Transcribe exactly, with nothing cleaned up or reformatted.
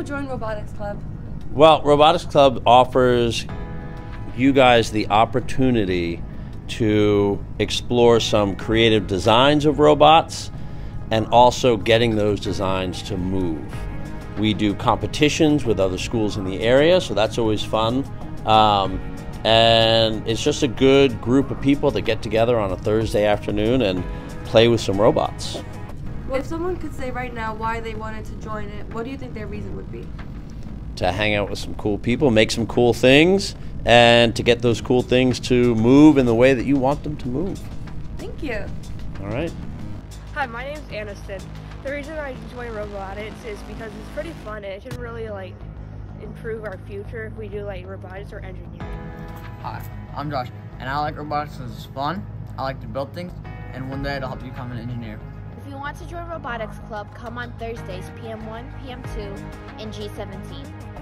join Robotics Club? Well, Robotics Club offers you guys the opportunity to explore some creative designs of robots and also getting those designs to move. We do competitions with other schools in the area, so that's always fun. Um, and it's just a good group of people that get together on a Thursday afternoon and play with some robots. If someone could say right now why they wanted to join it, what do you think their reason would be? To hang out with some cool people, make some cool things, and to get those cool things to move in the way that you want them to move. Thank you. All right. Hi, my name's Aniston. The reason I join robotics is because it's pretty fun and it can really like improve our future if we do like robotics or engineering. Hi, I'm Josh, and I like robotics because it's fun, I like to build things, and one day it'll help you become an engineer. If you want to join Robotics Club, come on Thursdays, P M one, P M two, and G seventeen.